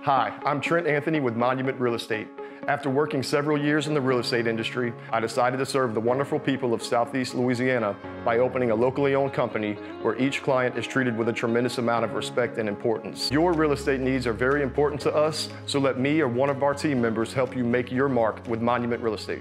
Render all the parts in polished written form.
Hi, I'm Trent Anthony with Monument Real Estate. After working several years in the real estate industry, I decided to serve the wonderful people of Southeast Louisiana by opening a locally owned company where each client is treated with a tremendous amount of respect and importance. Your real estate needs are very important to us, so let me or one of our team members help you make your mark with Monument Real Estate.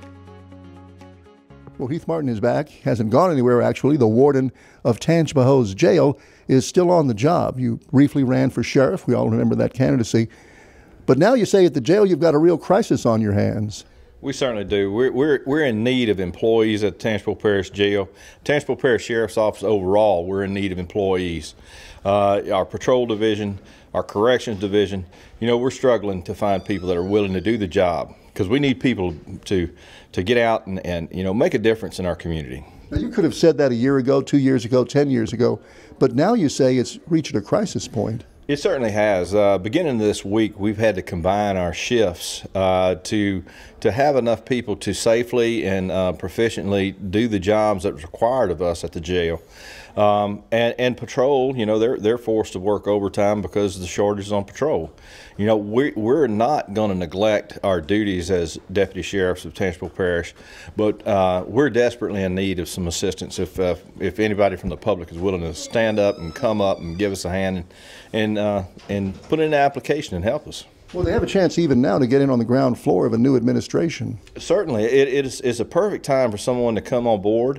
Well, Heath Martin is back. Hasn't gone anywhere, actually. The warden of Tangipahoa's jail is still on the job. You briefly ran for sheriff. We all remember that candidacy. But now you say at the jail you've got a real crisis on your hands. We certainly do. We're in need of employees at Tangipahoa Parish Jail. Tangipahoa Parish Sheriff's Office overall, we're in need of employees. Our patrol division, our corrections division, we're struggling to find people that are willing to do the job, because we need people to get out and make a difference in our community. Now, you could have said that a year ago, 2 years ago, 10 years ago, but now you say it's reached a crisis point. It certainly has. Beginning this week, we've had to combine our shifts to have enough people to safely and proficiently do the jobs that's required of us at the jail. And patrol, they're forced to work overtime because of the shortages on patrol. We're not going to neglect our duties as deputy sheriffs of Tangipahoa Parish, but we're desperately in need of some assistance. If anybody from the public is willing to stand up and come up and give us a hand and put in an application and help us. Well, they have a chance even now to get in on the ground floor of a new administration. Certainly, it's a perfect time for someone to come on board.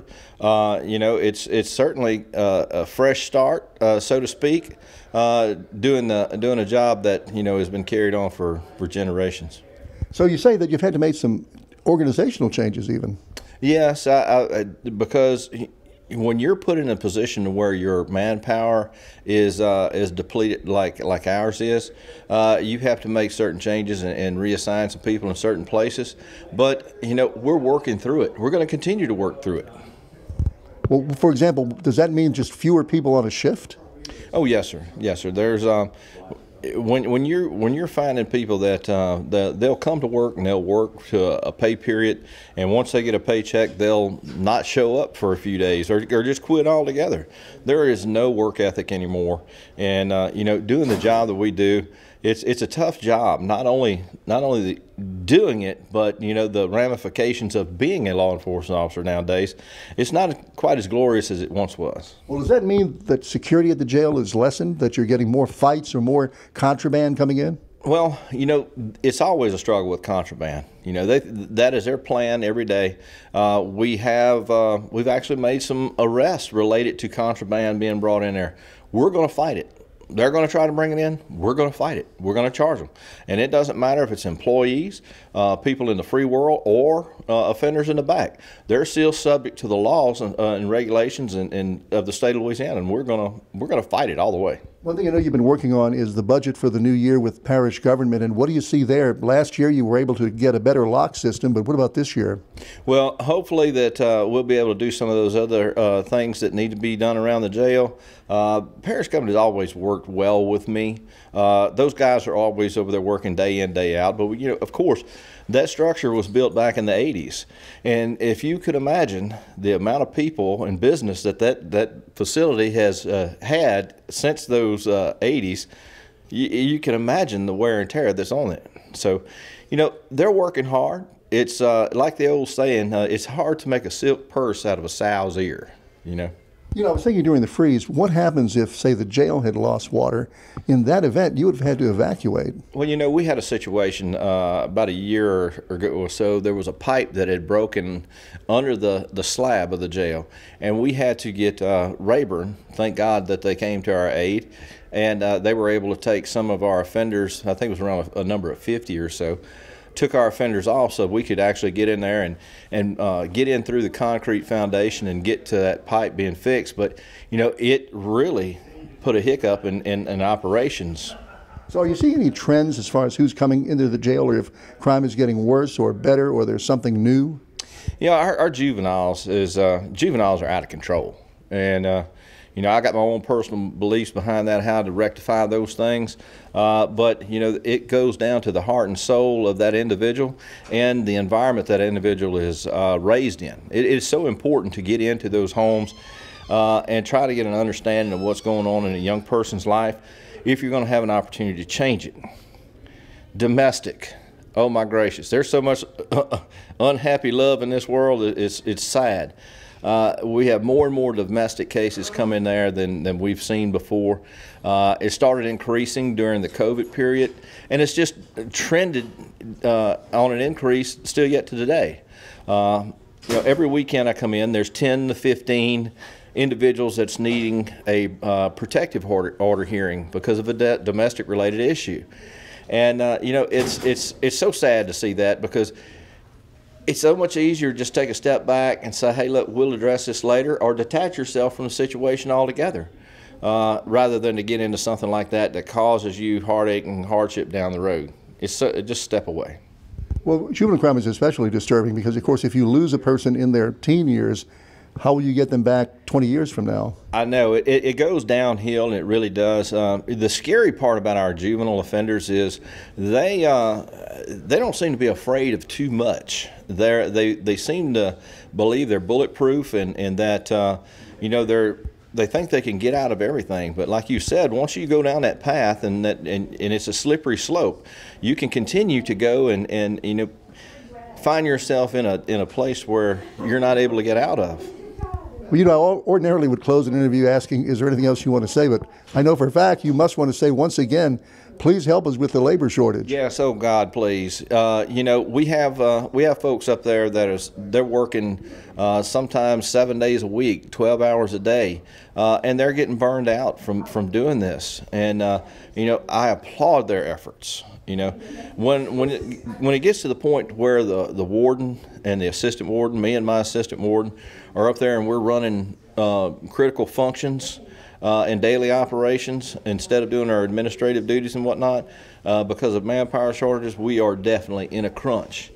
It's certainly a fresh start, so to speak, doing a job that has been carried on for generations. So you say that you've had to make some organizational changes, even. Yes, because when you're put in a position where your manpower is depleted like ours is, you have to make certain changes and reassign some people in certain places. But we're working through it. We're going to continue to work through it. Well, for example, does that mean just fewer people on a shift? Oh yes, sir. Yes, sir. There's when you're finding people that they'll come to work and they'll work to a pay period, and once they get a paycheck, they'll not show up for a few days or just quit altogether. There is no work ethic anymore, and doing the job that we do, it's a tough job. Not only doing it, but the ramifications of being a law enforcement officer nowadays, it's not quite as glorious as it once was. Well, does that mean that security at the jail is lessened, that you're getting more fights or more contraband coming in? Well, it's always a struggle with contraband. That is their plan every day. We've actually made some arrests related to contraband being brought in there. We're going to fight it. They're going to try to bring it in. We're going to fight it. We're going to charge them. And it doesn't matter if it's employees, people in the free world, or offenders in the back. They're still subject to the laws and regulations of the state of Louisiana, and we're going to fight it all the way. One thing I know you've been working on is the budget for the new year with parish government, and what do you see there? Last year you were able to get a better lock system, but what about this year? Well, hopefully that we'll be able to do some of those other things that need to be done around the jail. Parish government has always worked well with me. Those guys are always over there working day in, day out, but of course, that structure was built back in the 80s, and if you could imagine the amount of people and business that facility has had since those 80s, you can imagine the wear and tear that's on it. So, they're working hard. It's like the old saying, it's hard to make a silk purse out of a sow's ear, I was thinking during the freeze, what happens if, say, the jail had lost water? In that event, you would have had to evacuate. Well, we had a situation about a year ago or so. There was a pipe that had broken under the slab of the jail, and we had to get Rayburn. Thank God that they came to our aid, and they were able to take some of our offenders. I think it was around a number of 50 or so. Took our offenders off so we could actually get in there and get in through the concrete foundation and get to that pipe being fixed. But it really put a hiccup in operations. So are you seeing any trends as far as who's coming into the jail, or if crime is getting worse or better, or there's something new? Our juveniles are out of control, and I got my own personal beliefs behind that, how to rectify those things. But it goes down to the heart and soul of that individual and the environment that individual is raised in. It is so important to get into those homes and try to get an understanding of what's going on in a young person's life if you're going to have an opportunity to change it. Domestic. Oh my gracious, there's so much unhappy love in this world, it's sad. We have more and more domestic cases come in there than we've seen before. It started increasing during the COVID period, and it's just trended on an increase still yet to today. Every weekend I come in, there's 10 to 15 individuals that's needing a protective order hearing because of a domestic related issue. And it's so sad to see that, because it's so much easier to just take a step back and say, hey, look, we'll address this later, or detach yourself from the situation altogether, rather than to get into something like that causes you heartache and hardship down the road. It's just step away. Well, juvenile crime is especially disturbing because, of course, if you lose a person in their teen years, how will you get them back 20 years from now? I know. It goes downhill, and it really does. The scary part about our juvenile offenders is they don't seem to be afraid of too much. They seem to believe they're bulletproof, and that they think they can get out of everything. But like you said, once you go down that path, and it's a slippery slope, you can continue to go and find yourself in a place where you're not able to get out of. Well, I ordinarily would close an interview asking, is there anything else you want to say? But I know for a fact you must want to say once again, please help us with the labor shortage. Yes, oh God, please. We have folks up there they're working sometimes 7 days a week, 12 hours a day, and they're getting burned out from doing this. And I applaud their efforts. When it gets to the point where the warden and the assistant warden, me and my assistant warden, are up there and we're running critical functions and daily operations instead of doing our administrative duties and whatnot, because of manpower shortages, we are definitely in a crunch.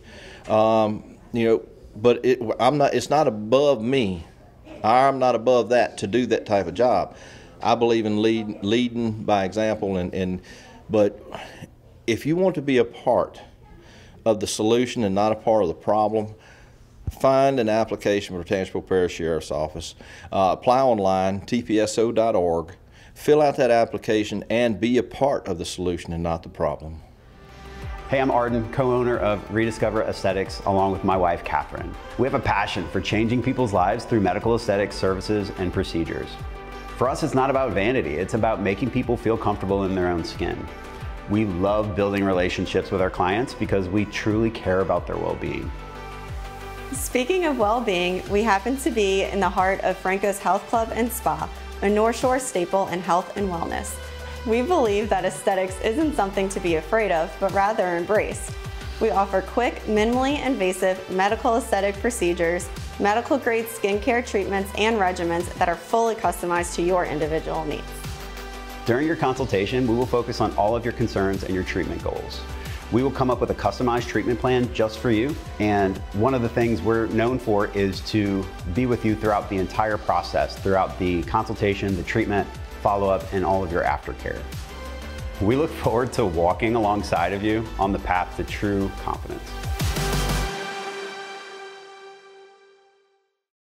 But it's not above me. I'm not above that to do that type of job. I believe in leading by example, but if you want to be a part of the solution and not a part of the problem, find an application for Tangipahoa Parish Sheriff's Office. Apply online, tpso.org. Fill out that application and be a part of the solution and not the problem. Hey, I'm Arden, co-owner of Rediscover Aesthetics, along with my wife, Catherine. We have a passion for changing people's lives through medical aesthetics services and procedures. For us, it's not about vanity. It's about making people feel comfortable in their own skin. We love building relationships with our clients because we truly care about their well-being. Speaking of well-being, we happen to be in the heart of Franco's Health Club and Spa, a North Shore staple in health and wellness. We believe that aesthetics isn't something to be afraid of, but rather embraced. We offer quick, minimally invasive medical aesthetic procedures, medical-grade skincare treatments, and regimens that are fully customized to your individual needs. During your consultation, we will focus on all of your concerns and your treatment goals. We will come up with a customized treatment plan just for you, and one of the things we're known for is to be with you throughout the entire process, throughout the consultation, the treatment, follow-up, and all of your aftercare. We look forward to walking alongside of you on the path to true confidence.